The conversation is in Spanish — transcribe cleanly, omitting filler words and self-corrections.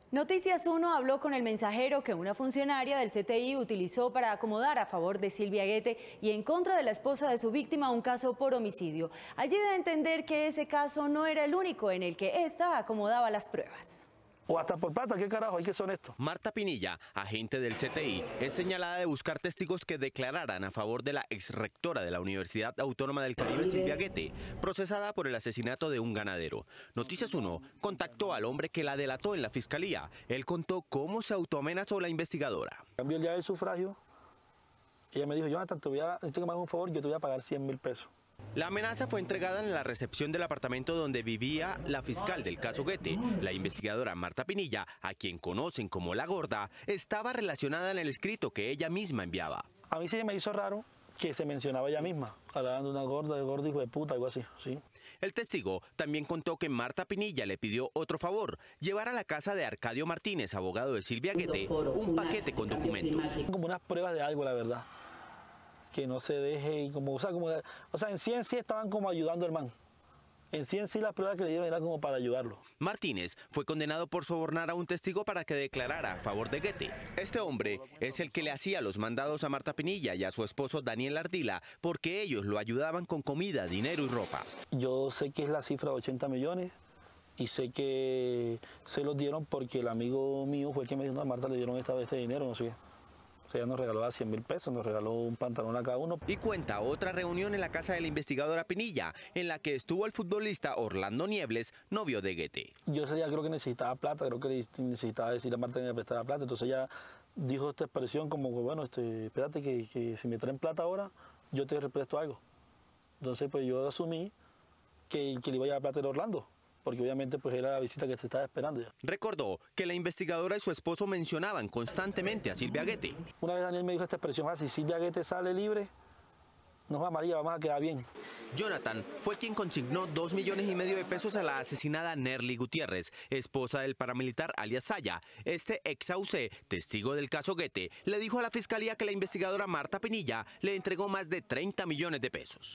Noticias 1 habló con el mensajero que una funcionaria del CTI utilizó para acomodar a favor de Silvia Guete y en contra de la esposa de su víctima un caso por homicidio. Allí da a entender que ese caso no era el único en el que ésta acomodaba las pruebas. O hasta por plata, ¿qué carajo? Hay que ser honesto. Marta Pinilla, agente del CTI, es señalada de buscar testigos que declararan a favor de la exrectora de la Universidad Autónoma del Caribe, Silvia Guete, procesada por el asesinato de un ganadero. Noticias 1 contactó al hombre que la delató en la fiscalía. Él contó cómo se autoamenazó la investigadora. Cambió el día del sufragio. Ella me dijo, Jonathan, necesito que me hagas un favor, yo te voy a pagar 100.000 pesos. La amenaza fue entregada en la recepción del apartamento donde vivía la fiscal del caso Guete. La investigadora Marta Pinilla, a quien conocen como La Gorda, estaba relacionada en el escrito que ella misma enviaba. A mí sí me hizo raro que se mencionaba ella misma, hablando de una gorda, de gordo hijo de puta, algo así, ¿sí? El testigo también contó que Marta Pinilla le pidió otro favor, llevar a la casa de Arcadio Martínez, abogado de Silvia Guete, un paquete con documentos. Como unas pruebas de algo, la verdad. Que no se deje, o sea, en sí estaban como ayudando al man. En sí las pruebas que le dieron eran como para ayudarlo. Martínez fue condenado por sobornar a un testigo para que declarara a favor de Guete. Este hombre es el que le hacía los mandados a Marta Pinilla y a su esposo Daniel Ardila porque ellos lo ayudaban con comida, dinero y ropa. Yo sé que es la cifra de 80 millones y sé que se los dieron porque el amigo mío fue el que me dijo, no, a Marta le dieron este dinero, no sé qué. O sea, ella nos regaló a 100.000 pesos, nos regaló un pantalón a cada uno. Y cuenta otra reunión en la casa de la investigadora Pinilla, en la que estuvo el futbolista Orlando Niebles, novio de Guete. Yo ese día creo que necesitaba plata, creo que necesitaba decirle a Marta que me prestara plata. Entonces ella dijo esta expresión como, bueno, espérate que si me traen plata ahora, yo te represto algo. Entonces pues yo asumí que le iba a llevar plata a Orlando, porque obviamente pues era la visita que se estaba esperando. Recordó que la investigadora y su esposo mencionaban constantemente a Silvia Guete. Una vez Daniel me dijo esta expresión, si Silvia Guete sale libre, nos va María, vamos a quedar bien. Jonathan fue quien consignó 2,5 millones de pesos a la asesinada Nerly Gutiérrez, esposa del paramilitar alias Saya. Este ex AUC, testigo del caso Guete, le dijo a la fiscalía que la investigadora Marta Pinilla le entregó más de 30 millones de pesos.